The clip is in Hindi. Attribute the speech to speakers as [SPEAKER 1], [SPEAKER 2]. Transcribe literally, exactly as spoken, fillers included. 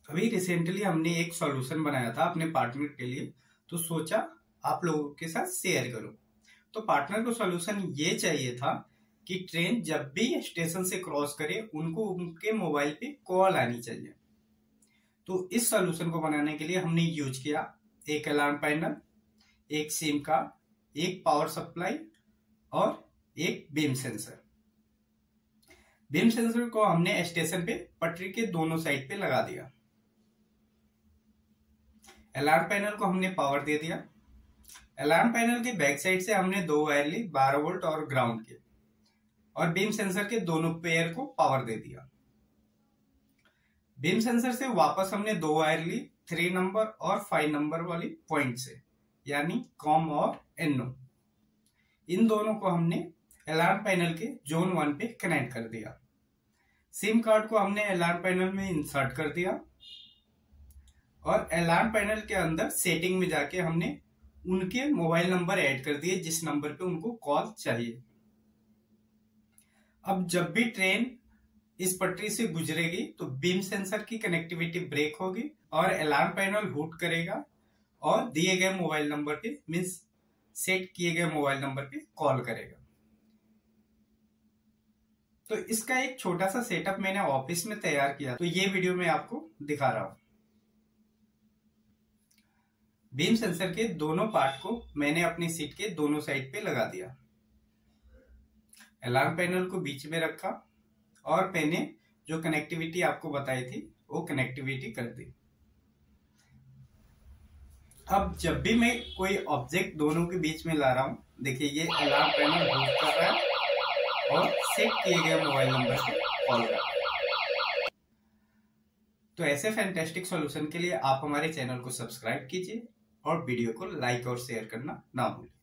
[SPEAKER 1] अभी रिसेंटली हमने एक सॉल्यूशन बनाया था अपने पार्टनर के लिए, तो सोचा आप लोगों के साथ शेयर करूं। तो पार्टनर को सॉल्यूशन ये चाहिए था कि ट्रेन जब भी स्टेशन से क्रॉस करे उनको उनके मोबाइल पे कॉल आनी चाहिए। तो इस सॉल्यूशन को बनाने के लिए हमने यूज किया एक अलार्म पैनल, एक सिम कार्ड, एक पावर सप्लाई और एक बीम सेंसर। बीम सेंसर को हमने स्टेशन पे पटरी के दोनों साइड पे लगा दिया। अलार्म पैनल को हमने पावर दे दिया। अलार्म पैनल के बैक साइड से हमने दो वायर ली, बारह वोल्ट और ग्राउंड के, और बीम सेंसर के दोनों पेयर को पावर दे दिया। बीम सेंसर से वापस हमने दो वायर ली, थ्री नंबर और फाइव नंबर वाली पॉइंट से, यानी कॉम और एनओ। इन दोनों को हमने अलार्म पैनल के जोन वन पे कनेक्ट कर दिया। सिम कार्ड को हमने अलार्म पैनल में इंसर्ट कर दिया और अलार्म पैनल के अंदर सेटिंग में जाके हमने उनके मोबाइल नंबर ऐड कर दिए जिस नंबर पे उनको कॉल चाहिए। अब जब भी ट्रेन इस पटरी से गुजरेगी तो बीम सेंसर की कनेक्टिविटी ब्रेक होगी और अलार्म पैनल हूट करेगा और दिए गए मोबाइल नंबर पे, मीन्स सेट किए गए मोबाइल नंबर पे कॉल करेगा। तो इसका एक छोटा सा सेटअप मैंने ऑफिस में तैयार किया, तो ये वीडियो में आपको दिखा रहा हूं। बीम सेंसर के दोनों पार्ट को मैंने अपनी सीट के दोनों साइड पे लगा दिया। अलार्म पैनल को बीच में रखा और मैंने जो कनेक्टिविटी आपको बताई थी वो कनेक्टिविटी कर दी। अब जब भी मैं कोई ऑब्जेक्ट दोनों के बीच में ला रहा हूं, देखिए ये अलार्म पैनल हूट कर रहा है और सेट किए गए मोबाइल नंबर से कॉल कर रहा है। तो ऐसे फैंटास्टिक सॉल्यूशन के लिए आप हमारे चैनल को सब्सक्राइब कीजिए और वीडियो को लाइक और शेयर करना ना भूलें।